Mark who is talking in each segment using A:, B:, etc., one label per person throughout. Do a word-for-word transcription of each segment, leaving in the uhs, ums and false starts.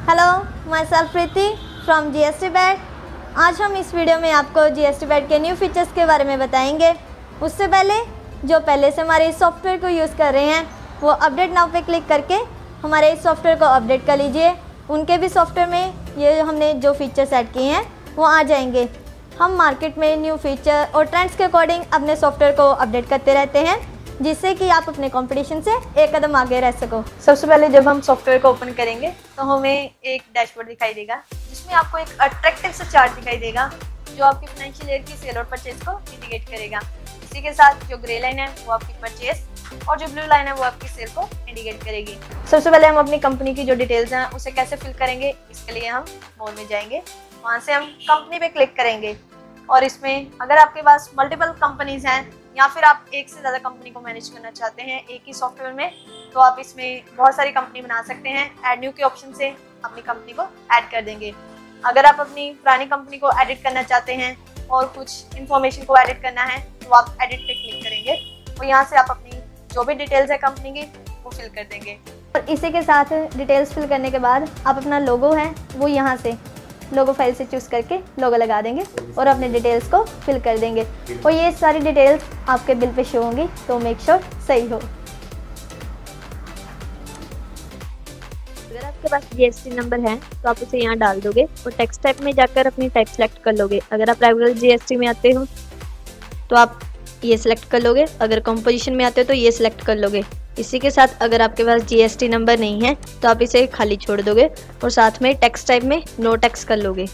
A: Hello, my self Preeti from GST bat. आज हम इस वीडियो में आपको जीएसटी बैट के न्यू फीचर्स के बारे में बताएंगे। उससे पहले जो पहले से हमारे इस सॉफ्टवेयर को यूज़ कर रहे हैं वो अपडेट नाउ पे क्लिक करके हमारे इस सॉफ्टवेयर को अपडेट कर लीजिए। उनके भी सॉफ्टवेयर में ये हमने जो फीचर्स ऐड किए हैं वो आ जाएंगे। हम मार्केट में न्यू फीचर और ट्रेंड्स के अकॉर्डिंग अपने सॉफ्टवेयर को अपडेट करते रहते हैं, जिससे कि आप अपने कंपटीशन से एक कदम आगे रह सको। सबसे पहले जब हम सॉफ्टवेयर को ओपन करेंगे तो हमें एक डैशबोर्ड दिखाई देगा, जिसमें आपको एक अट्रैक्टिव सा चार्ट दिखाई देगा जो आपकी फाइनेंशियल ईयर की सेल और परचेज को इंडिकेट करेगा। इसी के साथ जो ग्रे लाइन है वो आपकी परचेज और जो ब्लू लाइन है वो आपकी सेल को इंडिकेट करेगी। सबसे पहले हम अपनी कंपनी की जो डिटेल्स हैं उसे कैसे फिल करेंगे, इसके लिए हम मोड में जाएंगे। वहाँ से हम कंपनी पे क्लिक करेंगे और इसमें अगर आपके पास मल्टीपल कंपनीज हैं या फिर आप एक से ज़्यादा कंपनी को मैनेज करना चाहते हैं एक ही सॉफ्टवेयर में, तो आप इसमें बहुत सारी कंपनी बना सकते हैं। ऐड न्यू के ऑप्शन से अपनी कंपनी को ऐड कर देंगे। अगर आप अपनी पुरानी कंपनी को एडिट करना चाहते हैं और कुछ इन्फॉर्मेशन को एडिट करना है तो आप एडिट पे क्लिक करेंगे और यहाँ से आप अपनी जो भी डिटेल्स है कंपनी की वो फिल कर देंगे। और इसी के साथ डिटेल्स फिल करने के बाद आप अपना लोगो है वो यहाँ से लोगो फाइल से चूज़ करके लोगो लगा देंगे और अपने डिटेल्स को फिल कर देंगे और ये सारी डिटेल्स आपके बिल पे शो होंगी, तो मेक श्योर सही हो।
B: अगर आपके पास जीएसटी नंबर है तो आप उसे यहाँ डाल दोगे और टेक्स्ट टाइप में जाकर अपनी टाइप सेलेक्ट कर लोगे। अगर आप रेगुलर जीएसटी में आते हो तो आप ये सिलेक्ट कर लोगे, अगर कंपोजिशन में आते हो तो ये सिलेक्ट कर लोगे। इसी के साथ अगर आपके पास जीएसटी नंबर नहीं है तो आप इसे खाली छोड़ दोगे और साथ में टेक्स्ट टाइप में नो टेक्स्ट कर लोगे।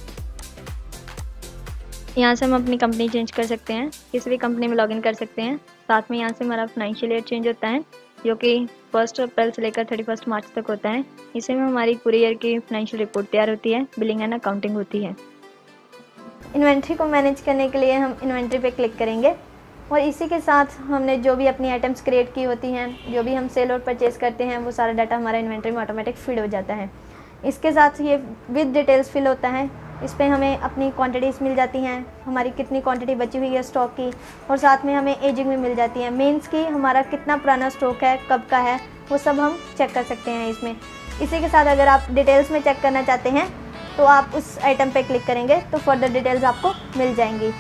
B: यहाँ से हम अपनी कंपनी चेंज कर सकते हैं, किसी भी कंपनी में लॉगिन कर सकते हैं। साथ में यहाँ से हमारा फाइनेंशियल ईयर चेंज होता है जो कि फर्स्ट अप्रैल से लेकर थर्टी फर्स्ट मार्च तक होता है। इसी में हमारी पूरी ईयर की फाइनेंशियल रिपोर्ट तैयार होती है, बिलिंग एंड अकाउंटिंग होती है।
A: इन्वेंट्री को मैनेज करने के लिए हम इन्वेंट्री पे क्लिक करेंगे और इसी के साथ हमने जो भी अपनी आइटम्स क्रिएट की होती हैं, जो भी हम सेल और परचेज़ करते हैं, वो सारा डाटा हमारा इन्वेंट्री में ऑटोमेटिक फीड हो जाता है। इसके साथ ये विद डिटेल्स फिल होता है। इस पर हमें अपनी क्वांटिटीज़ मिल जाती हैं, हमारी कितनी क्वांटिटी बची हुई है स्टॉक की, और साथ में हमें एजिंग भी मिल जाती है। मीन्स कि हमारा कितना पुराना स्टॉक है, कब का है, वो सब हम चेक कर सकते हैं इसमें। इसी के साथ अगर आप डिटेल्स में चेक करना चाहते हैं तो आप उस आइटम पे क्लिक करेंगे तो फर्दर डिटेल्स आपको मिल जाएंगी।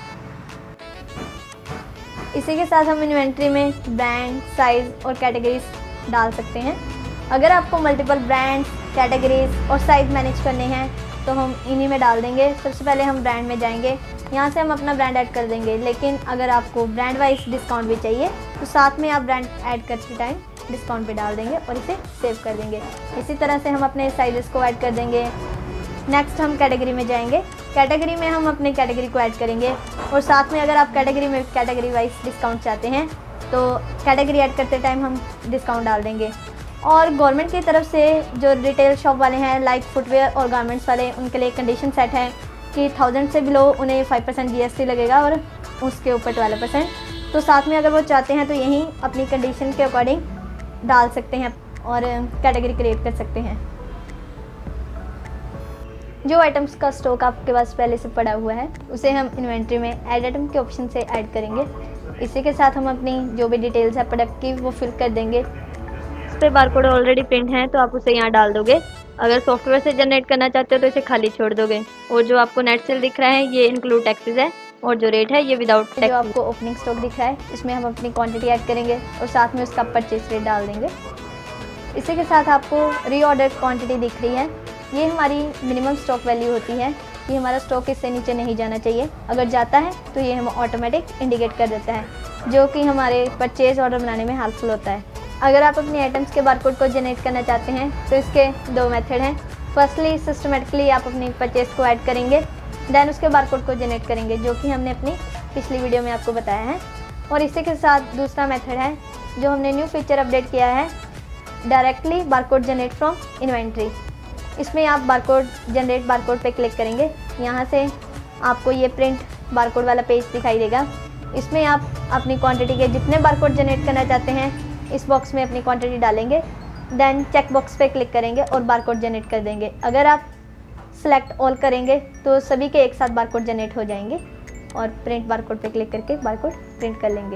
A: इसी के साथ हम इन्वेंट्री में ब्रांड, साइज़ और कैटेगरीज डाल सकते हैं। अगर आपको मल्टीपल ब्रांड्स, कैटेगरीज और साइज़ मैनेज करने हैं तो हम इन्हीं में डाल देंगे। सबसे पहले हम ब्रांड में जाएंगे, यहाँ से हम अपना ब्रांड ऐड कर देंगे। लेकिन अगर आपको ब्रांड वाइज डिस्काउंट भी चाहिए तो साथ में आप ब्रांड ऐड करते टाइम डिस्काउंट पे डाल देंगे और इसे सेव कर देंगे। इसी तरह से हम अपने साइज़ को ऐड कर देंगे। नेक्स्ट हम कैटेगरी में जाएंगे। कैटेगरी में हम अपनी कैटेगरी को ऐड करेंगे और साथ में अगर आप कैटेगरी में कैटेगरी वाइज डिस्काउंट चाहते हैं तो कैटेगरी ऐड करते टाइम हम डिस्काउंट डाल देंगे। और गवर्नमेंट की तरफ से जो रिटेल शॉप वाले हैं लाइक फुटवेयर और गारमेंट्स वाले, उनके लिए कंडीशन सेट है कि थाउजेंड से बिलो उन्हें five percent G S T लगेगा और उसके ऊपर ट्वेल्व परसेंट। तो साथ में अगर वो चाहते हैं तो यहीं अपनी कंडीशन के अकॉर्डिंग डाल सकते हैं और कैटेगरी क्रिएट कर सकते हैं। जो आइटम्स का स्टॉक आपके पास पहले से पड़ा हुआ है उसे हम इन्वेंट्री में ऐड आइटम के ऑप्शन से ऐड करेंगे। इसी के साथ हम अपनी जो भी डिटेल्स है प्रोडक्ट की वो फिल कर देंगे।
B: इस पर बारकोड ऑलरेडी प्रिंट है तो आप उसे यहाँ डाल दोगे। अगर सॉफ्टवेयर से जनरेट करना चाहते हो तो इसे खाली छोड़ दोगे। और जो आपको नेट सेल दिख रहा है ये इंक्लूड टैक्सेस है और जो रेट है ये विदाउट टैक्स।
A: जो आपको ओपनिंग स्टॉक दिख रहा है इसमें हम अपनी क्वान्टिटी ऐड करेंगे और साथ में उसका परचेज रेट डाल देंगे। इसी के साथ आपको रीऑर्डर क्वान्टिटी दिख रही है, ये हमारी मिनिमम स्टॉक वैल्यू होती है कि हमारा स्टॉक इससे नीचे नहीं जाना चाहिए। अगर जाता है तो ये हम ऑटोमेटिक इंडिकेट कर देता है, जो कि हमारे परचेज ऑर्डर बनाने में हेल्पफुल होता है। अगर आप अपनी आइटम्स के बारकोड को जनरेट करना चाहते हैं तो इसके दो मेथड हैं। फर्स्टली सिस्टमेटिकली आप अपनी परचेज को ऐड करेंगे, देन उसके बारकोड को जनरेट करेंगे, जो कि हमने अपनी पिछली वीडियो में आपको बताया है। और इसी के साथ दूसरा मेथड है जो हमने न्यू फीचर अपडेट किया है, directly barcode generate from inventory. इसमें आप बारकोड जनरेट बारकोड पे क्लिक करेंगे, यहाँ से आपको ये प्रिंट बारकोड वाला पेज दिखाई देगा। इसमें आप अपनी क्वांटिटी के जितने बारकोड जनरेट करना चाहते हैं इस बॉक्स में अपनी क्वांटिटी डालेंगे, देन चेक बॉक्स पे क्लिक करेंगे और बारकोड जनरेट कर देंगे। अगर आप सेलेक्ट ऑल करेंगे तो सभी के एक साथ बारकोड जनरेट हो जाएंगे और प्रिंट बारकोड पे क्लिक करके बारकोड प्रिंट कर लेंगे।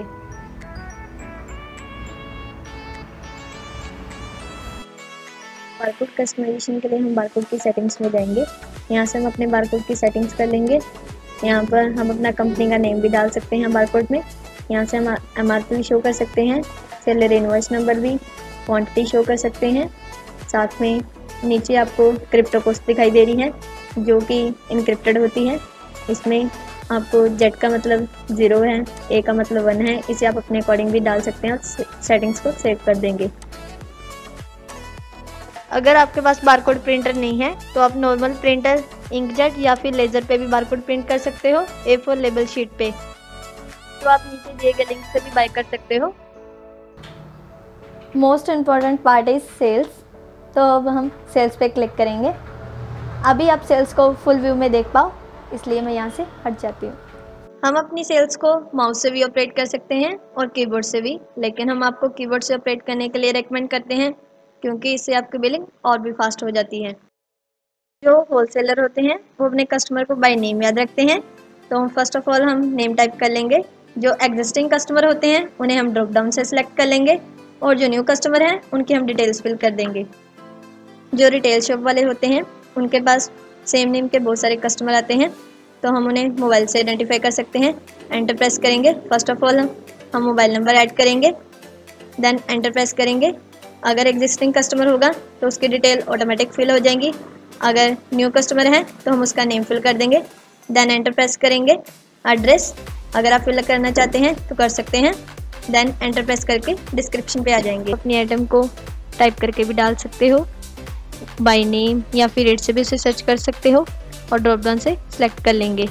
B: बारकोड कस्टमाइजेशन के लिए हम बारकोड की सेटिंग्स में जाएंगे। यहाँ से हम अपने बारकोड की सेटिंग्स कर लेंगे। यहाँ पर हम अपना कंपनी का नेम भी डाल सकते हैं बारकोड में। यहाँ से हम एम आर पी भी शो कर सकते हैं, सेलर इनवॉइस नंबर भी, क्वांटिटी शो कर सकते हैं। साथ में नीचे आपको क्रिप्टो कॉस्ट दिखाई दे रही है जो कि इनक्रिप्टेड होती है। इसमें आपको जेड का मतलब ज़ीरो है, ए का मतलब वन है। इसे आप अपने अकॉर्डिंग भी डाल सकते हैं और सेटिंग्स को सेव कर देंगे।
A: अगर आपके पास बारकोड प्रिंटर नहीं है तो आप नॉर्मल प्रिंटर, इंकजेट या फिर लेज़र पे भी बारकोड प्रिंट कर सकते हो, ए फोर लेबल शीट पे।
B: तो आप नीचे दिए गए लिंक से भी बाय कर सकते हो।
A: Most important part is sales, तो अब हम सेल्स पे क्लिक करेंगे। अभी आप सेल्स को फुल व्यू में देख पाओ, इसलिए मैं यहाँ से हट जाती हूँ।
B: हम अपनी सेल्स को माउस से भी ऑपरेट कर सकते हैं और कीबोर्ड से भी, लेकिन हम आपको कीबोर्ड से ऑपरेट करने के लिए रेकमेंड करते हैं क्योंकि इससे आपकी बिलिंग और भी फास्ट हो जाती है। जो होलसेलर होते हैं वो अपने कस्टमर को बाय नेम याद रखते हैं, तो फर्स्ट ऑफ ऑल हम नेम टाइप कर लेंगे। जो एग्जिस्टिंग कस्टमर होते हैं उन्हें हम ड्रॉप डाउन से सिलेक्ट कर लेंगे और जो न्यू कस्टमर हैं उनकी हम डिटेल्स फिल कर देंगे। जो रिटेल शॉप वाले होते हैं उनके पास सेम नेम के बहुत सारे कस्टमर आते हैं, तो हम उन्हें मोबाइल से आइडेंटिफाई कर सकते हैं। एंटर प्रेस करेंगे। फर्स्ट ऑफ ऑल हम हम मोबाइल नंबर ऐड करेंगे, देन एंटर प्रेस करेंगे। अगर एग्जिस्टिंग कस्टमर होगा तो उसकी डिटेल ऑटोमेटिक फिल हो जाएंगी। अगर न्यू कस्टमर है तो हम उसका नेम फिल कर देंगे, देन एंटर प्रेस करेंगे। एड्रेस अगर आप फिल करना चाहते हैं तो कर सकते हैं, देन एंटर प्रेस करके डिस्क्रिप्शन पे आ जाएंगे।
A: अपनी आइटम को टाइप करके भी डाल सकते हो, बाय नेम या फिर रेट से भी उसे सर्च कर सकते हो और ड्रॉप डाउन से सिलेक्ट कर लेंगे।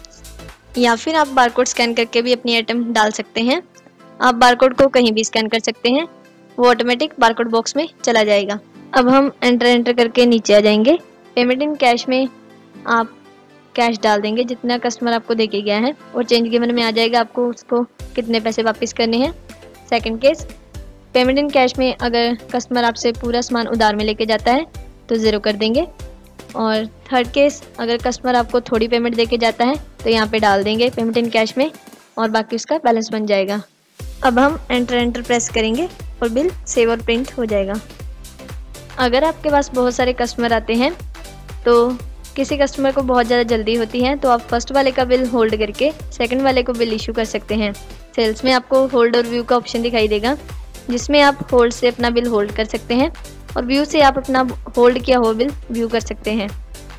A: या फिर आप बारकोड स्कैन करके भी अपनी आइटम डाल सकते हैं। आप बारकोड को कहीं भी स्कैन कर सकते हैं, वो ऑटोमेटिक बारकोड बॉक्स में चला जाएगा। अब हम एंटर एंटर करके नीचे आ जाएंगे। पेमेंट इन कैश में आप कैश डाल देंगे जितना कस्टमर आपको दे के गया है, और चेंज गिवन में आ जाएगा आपको उसको कितने पैसे वापस करने हैं। Second case, payment in cash में अगर कस्टमर आपसे पूरा सामान उधार में लेके जाता है तो ज़ीरो कर देंगे। और थर्ड केस, अगर कस्टमर आपको थोड़ी पेमेंट दे के जाता है तो यहाँ पे डाल देंगे पेमेंट इन कैश में और बाकी उसका बैलेंस बन जाएगा। अब हम एंटर एंटर प्रेस करेंगे और बिल सेव और प्रिंट हो जाएगा। अगर आपके पास बहुत सारे कस्टमर आते हैं तो किसी कस्टमर को बहुत ज़्यादा जल्दी होती है तो आप फर्स्ट वाले का बिल होल्ड करके सेकंड वाले को बिल इशू कर सकते हैं। सेल्स में आपको होल्ड और व्यू का ऑप्शन दिखाई देगा, जिसमें आप होल्ड से अपना बिल होल्ड कर सकते हैं और व्यू से आप अपना होल्ड किया हुआ बिल व्यू कर सकते हैं।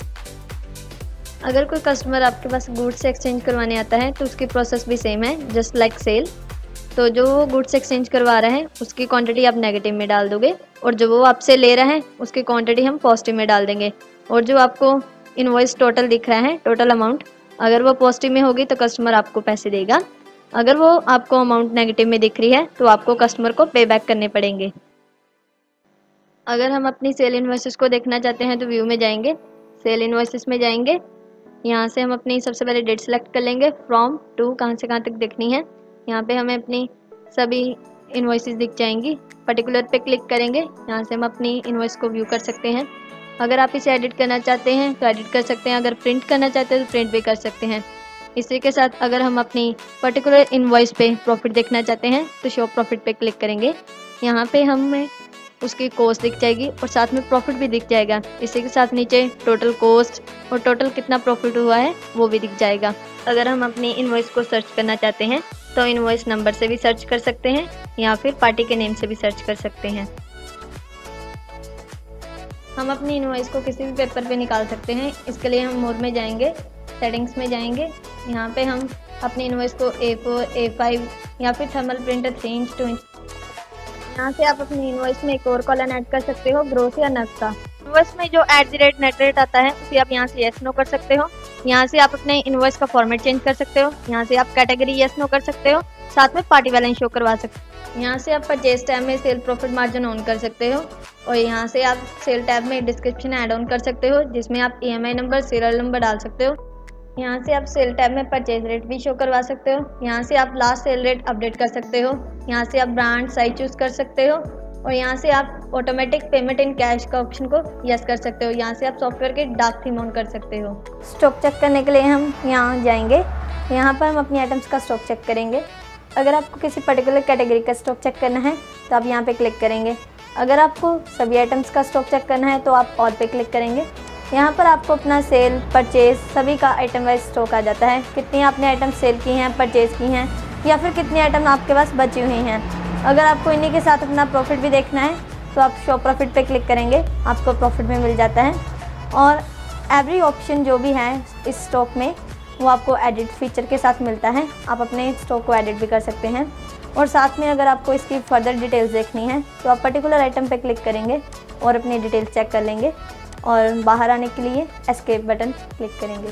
A: अगर कोई कस्टमर आपके पास गुड्स एक्सचेंज करवाने आता है तो उसकी प्रोसेस भी सेम है, जस्ट लाइक सेल। तो जो वो गुड्स एक्सचेंज करवा रहा है उसकी क्वांटिटी आप नेगेटिव में डाल दोगे और जो वो आपसे ले रहा है उसकी क्वांटिटी हम पॉजिटिव में डाल देंगे। और जो आपको इनवॉइस टोटल दिख रहा है, टोटल अमाउंट, अगर वो पॉजिटिव में होगी तो कस्टमर आपको पैसे देगा। अगर वो आपको अमाउंट नेगेटिव में दिख रही है तो आपको कस्टमर को पे बैक करने पड़ेंगे। अगर हम अपनी सेल इनवॉइसेस को देखना चाहते हैं तो व्यू में जाएंगे, सेल इनवॉइसेस में जाएंगे। यहाँ से हम अपनी सबसे पहले डेट सेलेक्ट कर लेंगे, फ्रॉम टू कहाँ से कहाँ तक देखनी है। यहाँ पे हमें अपनी सभी इनवॉइसेस दिख जाएंगी। पर्टिकुलर पे क्लिक करेंगे, यहाँ से हम अपनी इनवॉइस को व्यू कर सकते हैं। अगर आप इसे एडिट करना चाहते हैं तो एडिट कर सकते हैं, अगर प्रिंट करना चाहते हैं तो प्रिंट भी कर सकते हैं। इसी के साथ अगर हम अपनी पर्टिकुलर इनवॉइस पे प्रॉफिट देखना चाहते हैं तो शो प्रॉफिट पे क्लिक करेंगे। यहाँ पे हमें उसकी कॉस्ट दिख जाएगी और साथ में प्रॉफिट भी दिख जाएगा। इसी के साथ नीचे टोटल कॉस्ट और टोटल कितना प्रॉफिट हुआ है वो भी दिख जाएगा। अगर हम अपनी इनवॉइस को सर्च करना चाहते हैं तो इनवॉइस नंबर से भी सर्च कर सकते हैं या फिर पार्टी के नेम से भी सर्च कर सकते हैं। हम अपनी इनवॉइस को किसी भी पेपर पे निकाल सकते हैं। इसके लिए हम मोर में जाएंगे, सेटिंग्स में जाएंगे। यहाँ पे हम अपनी इनवॉइस को ए फोर, ए फाइव या फिर thermal printer three inch two inch, यहाँ से आप अपनी इनवॉइस में एक और कॉलम ऐड कर सकते हो, ग्रोथ या नेट का। इनवॉइस में जो at the rate net rate आता है उसे आप यहाँ से येस नो कर सकते हो। यहाँ से आप अपने इनवॉइस का फॉर्मेट चेंज कर सकते हो। यहाँ से आप कैटेगरी येस नो कर सकते हो, साथ में पार्टी बैलेंस शो करवा सकते हो। यहाँ से आप परचेज टैब में सेल प्रॉफिट मार्जिन ऑन कर सकते हो और यहाँ से आप सेल टैब में डिस्क्रिप्शन ऐड ऑन कर सकते हो, जिसमें आप E M I number, serial number डाल सकते हो। यहाँ से आप सेल टैब में परचेज रेट भी शो करवा सकते हो। यहाँ से आप लास्ट सेल रेट अपडेट कर सकते हो। यहाँ से आप ब्रांड, साइज चूज कर सकते हो और यहाँ से आप ऑटोमेटिक पेमेंट इन कैश का ऑप्शन को यस कर सकते हो। यहाँ से आप सॉफ्टवेयर के डार्क थीम ऑन कर सकते हो। स्टॉक चेक करने के लिए हम यहाँ जाएंगे। यहाँ पर हम अपनी आइटम्स का स्टॉक चेक करेंगे। अगर आपको किसी पर्टिकुलर कैटेगरी का स्टॉक चेक करना है तो आप यहाँ पे क्लिक करेंगे। अगर आपको सभी आइटम्स का स्टॉक चेक करना है तो आप और पे क्लिक करेंगे। यहाँ पर आपको अपना सेल, परचेज सभी का आइटम वाइज स्टॉक आ जाता है। कितनी आपने आइटम सेल की हैं, परचेज की हैं, या फिर कितनी आइटम आपके पास बची हुई हैं। अगर आपको इन्हीं के साथ अपना प्रॉफिट भी देखना है तो आप शो प्रॉफिट पे क्लिक करेंगे, आपको प्रॉफिट में मिल जाता है। और एवरी ऑप्शन जो भी है इस स्टॉक में वो आपको एडिट फीचर के साथ मिलता है। आप अपने स्टॉक को एडिट भी कर सकते हैं। और साथ में अगर आपको इसकी फर्दर डिटेल्स देखनी है तो आप पर्टिकुलर आइटम पे क्लिक करेंगे और अपनी डिटेल्स चेक कर लेंगे और बाहर आने के लिए एस्केप बटन क्लिक करेंगे।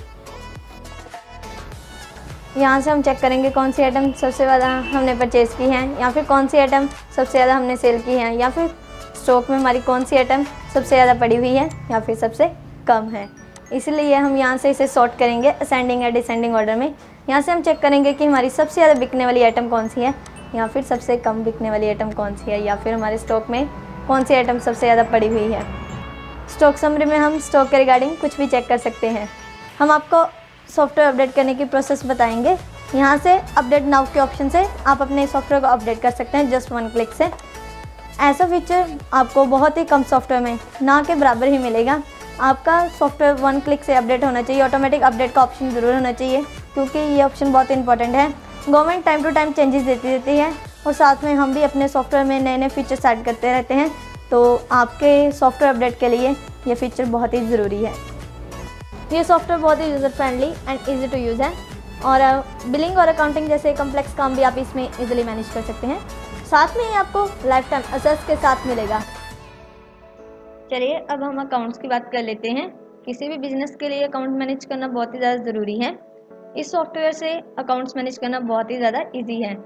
A: यहाँ से हम चेक करेंगे कौन सी आइटम सबसे ज़्यादा हमने परचेज़ की है, या फिर कौन सी आइटम सबसे ज़्यादा हमने सेल की है, या फिर स्टॉक में हमारी कौन सी आइटम सबसे ज़्यादा पड़ी हुई है या फिर सबसे कम है। इसलिए हम यहाँ से इसे सॉर्ट करेंगे असेंडिंग या डिसेंडिंग ऑर्डर में। यहाँ से हम चेक करेंगे कि हमारी सबसे ज़्यादा बिकने वाली आइटम कौन सी है, या फिर सबसे कम बिकने वाली आइटम कौन सी है, या फिर हमारे स्टॉक में कौन सी आइटम सबसे ज़्यादा पड़ी हुई है। स्टॉक समरी में हम स्टॉक के रिगार्डिंग कुछ भी चेक कर सकते हैं। हम आपको सॉफ्टवेयर अपडेट करने की प्रोसेस बताएंगे। यहाँ से अपडेट नाउ के ऑप्शन से आप अपने सॉफ्टवेयर को अपडेट कर सकते हैं जस्ट वन क्लिक से। ऐसा फीचर आपको बहुत ही कम सॉफ्टवेयर में ना के बराबर ही मिलेगा। आपका सॉफ्टवेयर वन क्लिक से अपडेट होना चाहिए। ऑटोमेटिक अपडेट का ऑप्शन ज़रूर होना चाहिए, क्योंकि ये ऑप्शन बहुत इंपॉर्टेंट है। Government time to time changes देती रहती है और साथ में हम भी अपने सॉफ्टवेयर में नए नए फीचर्स ऐड करते रहते हैं, तो आपके सॉफ्टवेयर अपडेट के लिए ये फीचर बहुत ही ज़रूरी है। ये सॉफ्टवेयर बहुत ही user friendly and easy to use है, और बिलिंग और अकाउंटिंग जैसे कम्प्लेक्स काम भी आप इसमें ईजिली मैनेज कर सकते हैं। साथ में ये आपको लाइफ टाइम एक्सेस के साथ मिलेगा। चलिए अब हम अकाउंट्स की बात कर लेते हैं। किसी भी बिजनेस के लिए अकाउंट मैनेज करना बहुत ही ज़्यादा ज़रूरी है। इस सॉफ्टवेयर से अकाउंट्स मैनेज करना बहुत ही ज़्यादा इजी है।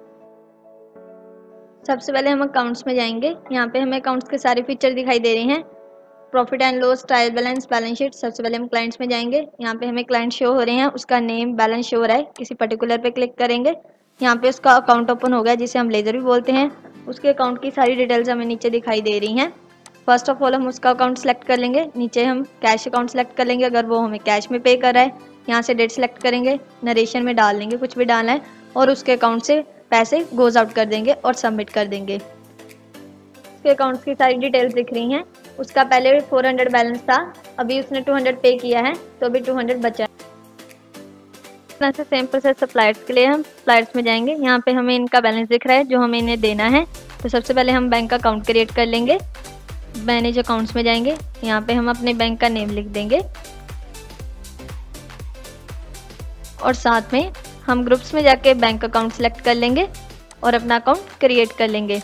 A: सबसे पहले हम अकाउंट्स में जाएंगे। यहाँ पे हमें अकाउंट्स के सारे फीचर दिखाई दे रहे हैं। Profit and loss, trial balance, balance sheet. सबसे पहले हम क्लाइंट्स में जाएंगे। यहाँ पे हमें क्लाइंट शो हो रहे हैं, उसका नेम, बैलेंस शो हो रहा है। किसी पर्टिकुलर पे क्लिक करेंगे, यहाँ पे उसका अकाउंट ओपन हो गया, जिसे हम लेजर भी बोलते हैं। उसके अकाउंट की सारी डिटेल्स हमें नीचे दिखाई दे रही हैं। फर्स्ट ऑफ ऑल हम उसका अकाउंट सेलेक्ट कर लेंगे। नीचे हम कैश अकाउंट सेलेक्ट कर लेंगे, अगर वो हमें कैश में पे कर रहा है। यहाँ से डेट सेलेक्ट करेंगे, नरेशन में डाल देंगे कुछ भी डालना है, और उसके अकाउंट से पैसे गोज आउट कर देंगे और सबमिट कर देंगे। उसके अकाउंट्स की सारी डिटेल्स दिख रही हैं। उसका पहले फोर हंड्रेड बैलेंस था, अभी उसने टू हंड्रेड पे किया है, तो अभी टू हंड्रेड बचा है। से सेम प्रोसेस सप्लायर्स के लिए हम सप्लायर्स में जाएंगे। यहाँ पे हमें इनका बैलेंस दिख रहा है जो हमें इन्हें देना है। तो सबसे पहले हम बैंक अकाउंट क्रिएट कर लेंगे। मैनेज अकाउंट्स में जाएंगे, यहाँ पे हम अपने बैंक का नेम लिख देंगे, और साथ में हम ग्रुप्स में जाके बैंक अकाउंट सेलेक्ट कर लेंगे और अपना अकाउंट क्रिएट कर लेंगे।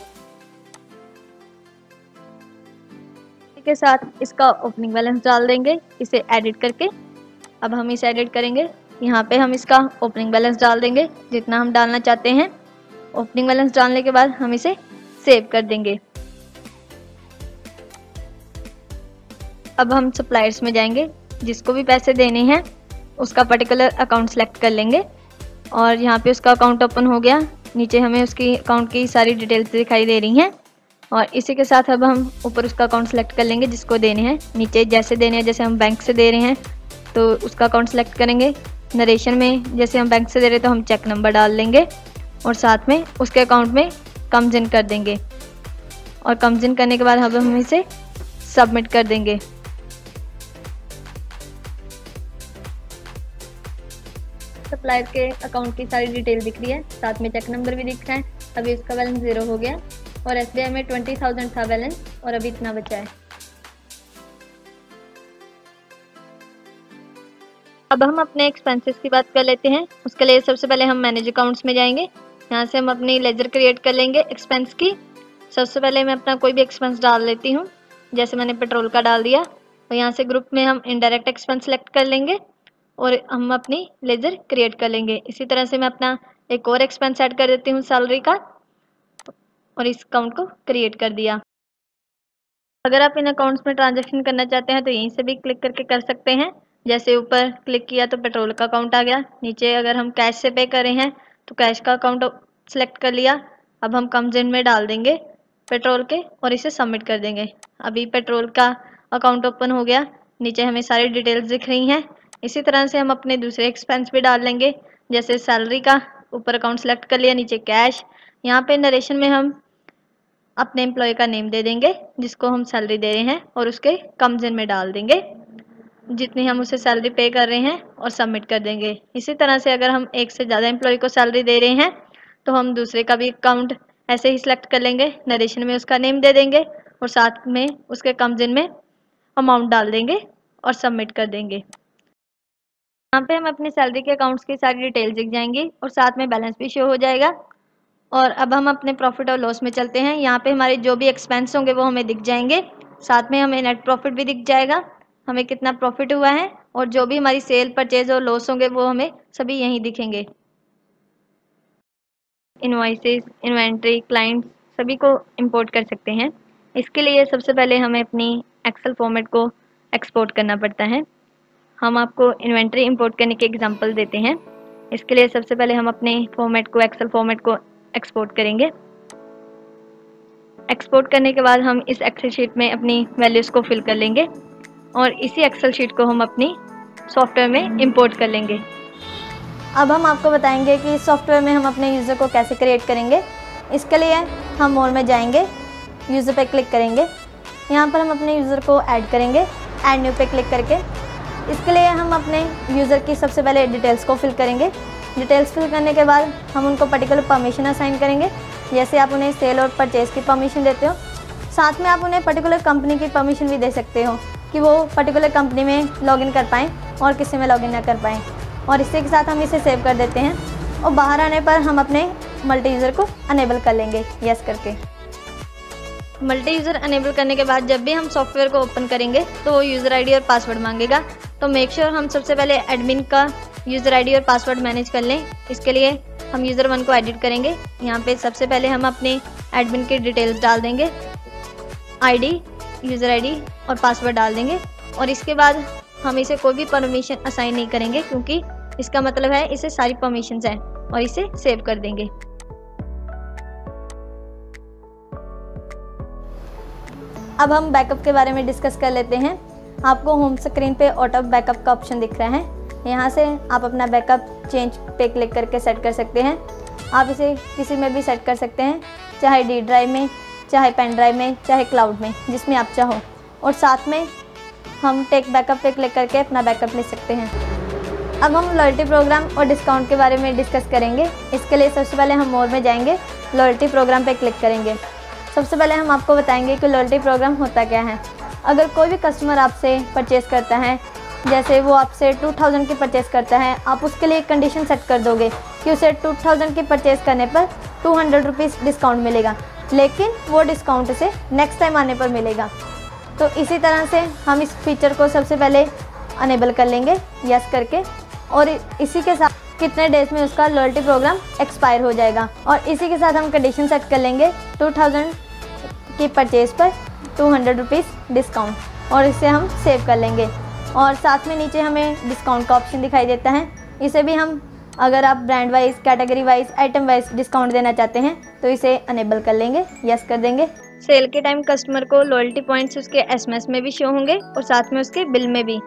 A: के साथ इसका ओपनिंग बैलेंस डाल देंगे, इसे एडिट करके। अब हम इसे एडिट करेंगे। यहाँ पे हम इसका ओपनिंग बैलेंस डाल देंगे जितना हम डालना चाहते हैं। ओपनिंग बैलेंस डालने के बाद हम इसे सेव कर देंगे। अब हम सप्लायर्स में जाएंगे, जिसको भी पैसे देने हैं उसका पर्टिकुलर अकाउंट सेलेक्ट कर लेंगे, और यहाँ पे उसका अकाउंट ओपन हो गया। नीचे हमें उसकी अकाउंट की सारी डिटेल्स दिखाई दे रही हैं, और इसी के साथ अब हम ऊपर उसका अकाउंट सेलेक्ट कर लेंगे जिसको देने हैं। नीचे जैसे देने हैं, जैसे हम बैंक से दे रहे हैं तो उसका अकाउंट सेलेक्ट करेंगे। नरेशन में जैसे हम बैंक से दे रहे हैं तो हम चेक नंबर डाल देंगे, और साथ में उसके अकाउंट में कम्स इन कर देंगे, और कम्स इन करने के बाद अब हम इसे सबमिट कर देंगे। सप्लायर के अकाउंट की सारी डिटेल दिख रही है, साथ में चेक नंबर भी दिख रहा है। अभी उसका बैलेंस ज़ीरो हो गया, और एस बी आई में ट्वेंटी थाउजेंड था बैलेंस, और अभी इतना बचा है। अब हम अपने एक्सपेंसेस की बात कर लेते हैं। उसके लिए सबसे पहले हम मैनेज अकाउंट्स में जाएंगे। यहाँ से हम अपनी लेजर क्रिएट कर लेंगे एक्सपेंस की। सबसे पहले मैं अपना कोई भी एक्सपेंस डाल लेती हूँ, जैसे मैंने पेट्रोल का डाल दिया। और यहाँ से ग्रुप में हम इनडायरेक्ट एक्सपेंस सेलेक्ट कर लेंगे और हम अपनी लेजर क्रिएट कर लेंगे। इसी तरह से मैं अपना एक और एक्सपेंस ऐड कर देती हूँ सैलरी का, और इस अकाउंट को क्रिएट कर दिया। अगर आप इन अकाउंट्स में ट्रांजैक्शन करना चाहते हैं तो यहीं से भी क्लिक करके कर सकते हैं। जैसे ऊपर क्लिक किया तो पेट्रोल का अकाउंट आ गया। नीचे अगर हम कैश से पे कर रहे हैं तो कैश का अकाउंट सेलेक्ट कर लिया। अब हम कम्स इन में डाल देंगे पेट्रोल के, और इसे सबमिट कर देंगे। अभी पेट्रोल का अकाउंट ओपन हो गया, नीचे हमें सारी डिटेल्स दिख रही हैं। इसी तरह से हम अपने दूसरे एक्सपेंस भी डाल लेंगे, जैसे सैलरी का ऊपर अकाउंट सेलेक्ट कर लिया, नीचे कैश। यहाँ पे नरेशन में हम
B: अपने एम्प्लॉय का नेम दे देंगे जिसको हम सैलरी दे रहे हैं और उसके कम्स इन में डाल देंगे जितनी हम उसे सैलरी पे कर रहे हैं और सबमिट कर देंगे। इसी तरह से अगर हम एक से ज़्यादा एम्प्लॉय को सैलरी दे रहे हैं तो हम दूसरे का भी अकाउंट ऐसे ही सिलेक्ट कर लेंगे, नरेशन में उसका नेम दे देंगे और साथ में उसके कम्स इन में अमाउंट डाल देंगे और सबमिट कर देंगे। यहाँ पे हम अपनी सैलरी के अकाउंट्स की सारी डिटेल्स दिख जाएंगी और साथ में बैलेंस भी शो हो जाएगा। और अब हम अपने प्रॉफिट और लॉस में चलते हैं। यहाँ पे हमारे जो भी एक्सपेंस होंगे वो हमें दिख जाएंगे, साथ में हमें नेट प्रॉफिट भी दिख जाएगा, हमें कितना प्रॉफिट हुआ है, और जो भी हमारी सेल परचेज और लॉस होंगे वो हमें सभी यहीं दिखेंगे। इनवॉइसेस, इन्वेंट्री, क्लाइंट्स सभी को इंपोर्ट कर सकते हैं। इसके लिए सबसे पहले हमें अपनी एक्सेल फॉर्मेट को एक्सपोर्ट करना पड़ता है। हम आपको इन्वेंट्री इंपोर्ट करने के एग्जांपल देते हैं। इसके लिए सबसे पहले हम अपने फॉर्मेट को एक्सेल फॉर्मेट को एक्सपोर्ट करेंगे। एक्सपोर्ट करने के बाद हम इस एक्सेल शीट में अपनी वैल्यूज़ को फिल कर लेंगे और इसी एक्सेल शीट को हम अपनी सॉफ्टवेयर में इंपोर्ट कर लेंगे।
A: अब हम आपको बताएंगे कि सॉफ्टवेयर में हम अपने यूज़र को कैसे क्रिएट करेंगे। इसके लिए हम मोर में जाएंगे, यूज़र पे क्लिक करेंगे, यहाँ पर हम अपने यूज़र को ऐड करेंगे, ऐड न्यू पे क्लिक करके। इसके लिए हम अपने यूज़र की सबसे पहले डिटेल्स को फिल करेंगे। डिटेल्स फिल करने के बाद हम उनको पर्टिकुलर परमिशन असाइन करेंगे, जैसे आप उन्हें सेल और परचेज की परमिशन देते हो। साथ में आप उन्हें पर्टिकुलर कंपनी की परमिशन भी दे सकते हो कि वो पर्टिकुलर कंपनी में लॉगिन कर पाएँ और किसी में लॉगिन ना कर पाएँ। और इसी के साथ हम इसे सेव कर देते हैं और बाहर आने पर हम अपने मल्टी यूज़र को अनेबल कर लेंगे यस करके।
B: मल्टी यूज़र अनेबल करने के बाद जब भी हम सॉफ्टवेयर को ओपन करेंगे तो वो यूज़र आईडी और पासवर्ड मांगेगा। तो मेक श्योर sure हम सबसे पहले एडमिन का यूज़र आईडी और पासवर्ड मैनेज कर लें। इसके लिए हम यूज़र वन को एडिट करेंगे। यहाँ पे सबसे पहले हम अपने एडमिन की डिटेल्स डाल देंगे, आईडी, यूज़र आईडी और पासवर्ड डाल देंगे। और इसके बाद हम इसे कोई भी परमिशन असाइन नहीं करेंगे क्योंकि इसका मतलब है इसे सारी परमिशंस हैं, और इसे सेव कर देंगे।
A: अब हम बैकअप के बारे में डिस्कस कर लेते हैं। आपको होम स्क्रीन पे ऑटो बैकअप का ऑप्शन दिख रहा है। यहाँ से आप अपना बैकअप चेंज पे क्लिक करके सेट कर सकते हैं। आप इसे किसी में भी सेट कर सकते हैं, चाहे डी ड्राइव में, चाहे पेन ड्राइव में, चाहे क्लाउड में, जिसमें आप चाहो। और साथ में हम टेक बैकअप पे क्लिक करके अपना बैकअप ले सकते हैं। अब हम लॉयल्टी प्रोग्राम और डिस्काउंट के बारे में डिस्कस करेंगे। इसके लिए सबसे पहले हम मोर में जाएंगे, लॉयल्टी प्रोग्राम पे क्लिक करेंगे। सबसे पहले हम आपको बताएंगे कि लॉयल्टी प्रोग्राम होता क्या है। अगर कोई भी कस्टमर आपसे परचेज़ करता है, जैसे वो आपसे टू थाउजेंड की परचेज़ करता है, आप उसके लिए एक कंडीशन सेट कर दोगे कि उसे टू थाउजेंड की परचेज़ करने पर टू हंड्रेड रुपीज़ डिस्काउंट मिलेगा, लेकिन वो डिस्काउंट उसे नेक्स्ट टाइम आने पर मिलेगा। तो इसी तरह से हम इस फीचर को सबसे पहले अनेबल कर लेंगे यस करके, और इसी के साथ कितने डेज में उसका लॉयल्टी प्रोग्राम एक्सपायर हो जाएगा। और इसी के साथ हम कंडीशन सेट कर लेंगे टू थाउजेंड की परचेज़ पर टू हंड्रेड रुपीज़ डिस्काउंट, और इसे हम सेव कर लेंगे। और साथ में नीचे हमें डिस्काउंट का ऑप्शन दिखाई देता है। इसे भी हम, अगर आप brand wise, category wise, item wise discount देना चाहते हैं तो इसे अनेबल कर लेंगे, यस कर देंगे।
B: सेल के टाइम कस्टमर को लॉयल्टी पॉइंट्स उसके एसएमएस में भी शो होंगे और साथ में उसके बिल में भी।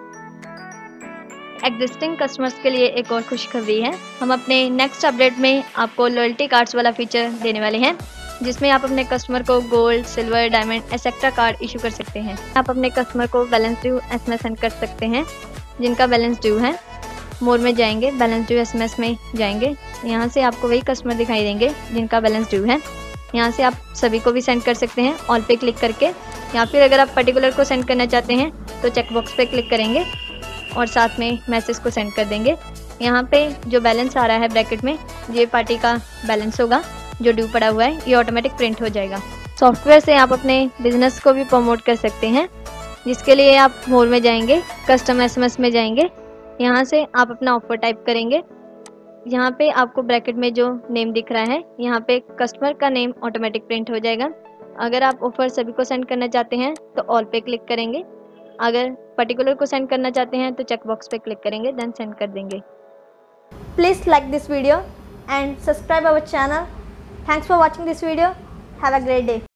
B: एग्जिस्टिंग कस्टमर्स के लिए एक और खुशखबरी है, हम अपने नेक्स्ट अपडेट में आपको लॉयल्टी कार्ड्स वाला फीचर देने वाले हैं, जिसमें आप अपने कस्टमर को gold, silver, diamond etcetera card issue कर सकते हैं। आप अपने कस्टमर को बैलेंस ड्यू एसएमएस सेंड कर सकते हैं जिनका बैलेंस ड्यू है। मोर में जाएंगे, बैलेंस ड्यू एसएमएस में जाएंगे, यहाँ से आपको वही कस्टमर दिखाई देंगे जिनका बैलेंस ड्यू है। यहाँ से आप सभी को भी सेंड कर सकते हैं ऑल पे क्लिक करके, या फिर अगर आप पर्टिकुलर को सेंड करना चाहते हैं तो चेकबॉक्स पे क्लिक करेंगे और साथ में मैसेज को सेंड कर देंगे। यहाँ पे जो बैलेंस आ रहा है ब्रैकेट में, ये पार्टी का बैलेंस होगा जो ड्यू पड़ा हुआ है, ये ऑटोमेटिक प्रिंट हो जाएगा। सॉफ्टवेयर से आप अपने बिजनेस को भी प्रमोट कर सकते हैं, जिसके लिए आप मोर में जाएंगे, कस्टम एसएमएस में जाएंगे, यहाँ से आप अपना ऑफर टाइप करेंगे। यहाँ पे आपको ब्रैकेट में जो नेम दिख रहा है, यहाँ पे कस्टमर का नेम ऑटोमेटिक प्रिंट हो जाएगा। अगर आप ऑफर सभी को सेंड करना चाहते हैं तो ऑल पे क्लिक करेंगे, अगर पर्टिकुलर को सेंड करना चाहते हैं तो चेकबॉक्स पे क्लिक करेंगे, देन सेंड कर देंगे।
A: Please like this video and subscribe our channel. Thanks for watching this video. Have a great day.